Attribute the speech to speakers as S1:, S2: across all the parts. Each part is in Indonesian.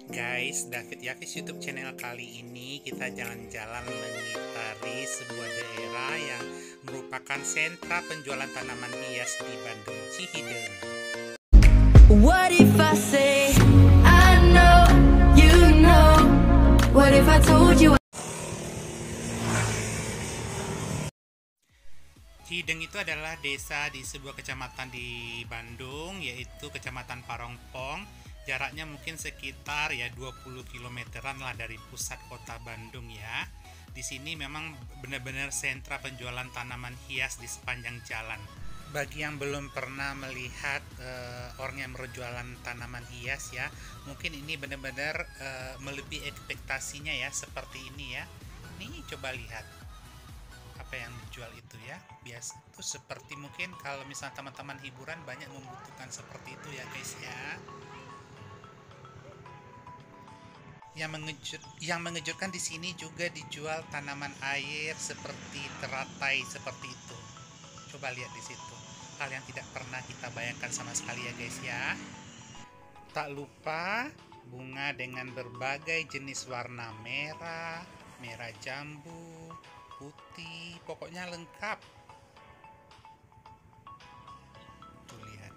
S1: Guys, David Yavis YouTube channel kali ini kita jalan-jalan mengitari sebuah daerah yang merupakan sentra penjualan tanaman hias di Bandung Cihideng.
S2: What if I say I know you know? What if I told you?
S1: Cihideng itu adalah desa di sebuah kecamatan di Bandung, yaitu Kecamatan Parongpong. Jaraknya mungkin sekitar 20 kilometeran lah dari pusat kota Bandung ya. Di sini memang benar-benar sentra penjualan tanaman hias di sepanjang jalan. Bagi yang belum pernah melihat orang yang berjualan tanaman hias ya, mungkin ini benar-benar melebihi ekspektasinya ya, seperti ini ya. Nih coba lihat apa yang dijual itu ya. Biasa itu seperti mungkin kalau misalnya teman-teman hiburan banyak membutuhkan seperti itu ya guys ya. Yang mengejutkan di sini juga dijual tanaman air seperti teratai seperti itu. Coba lihat di situ. Hal yang tidak pernah kita bayangkan sama sekali ya guys ya. Tak lupa bunga dengan berbagai jenis warna merah, merah jambu, putih, pokoknya lengkap. Tuh lihat.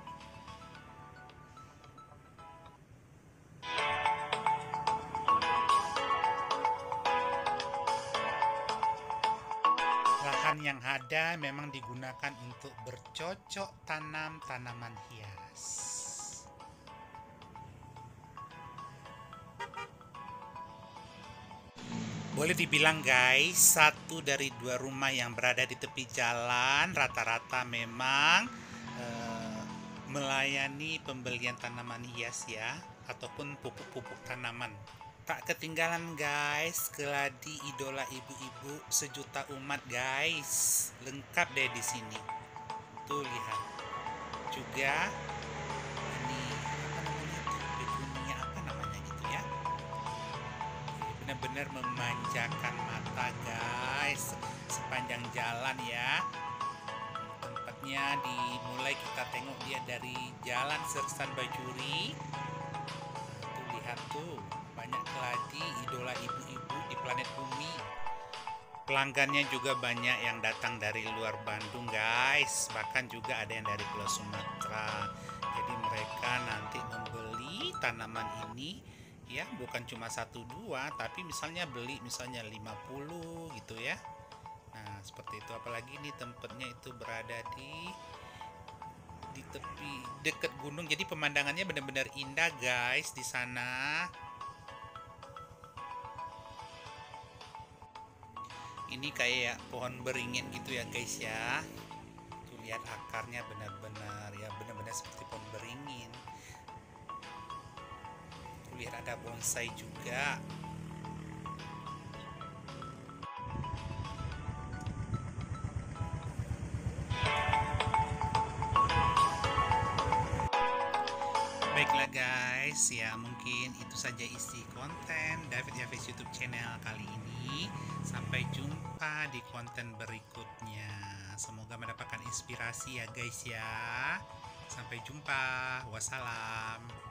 S1: Lahan yang ada memang digunakan untuk bercocok tanam tanaman hias. Boleh dibilang guys, satu dari dua rumah yang berada di tepi jalan rata-rata memang melayani pembelian tanaman hias ya, ataupun pupuk-pupuk tanaman. Tak ketinggalan guys, keladi idola ibu-ibu sejuta umat guys, lengkap deh di sini. Tuh lihat. Juga ini apa namanya tuh? Begonia apa namanya gitu ya. Benar-benar memanjakan mata guys sepanjang jalan ya. Tempatnya dimulai kita tengok dia dari Jalan Sersan Bajuri. Tuh lihat tuh, banyak keladi idola ibu-ibu di planet bumi. Pelanggannya juga banyak yang datang dari luar Bandung guys, bahkan juga ada yang dari Pulau Sumatera. Jadi mereka nanti membeli tanaman ini ya, bukan cuma 1-2, tapi misalnya beli misalnya 50 gitu ya. Nah seperti itu, apalagi nih tempatnya itu berada di tepi dekat gunung, jadi pemandangannya benar-benar indah guys di sana. Ini kayak pohon beringin gitu ya guys ya. Tuh lihat akarnya benar-benar ya, benar-benar seperti pohon beringin. Tuh lihat ada bonsai juga. Baiklah guys, ya mungkin itu saja isi konten David Yavis YouTube channel kali ini. Sampai jumpa di konten berikutnya. Semoga mendapatkan inspirasi ya guys ya. Sampai jumpa. Wassalam.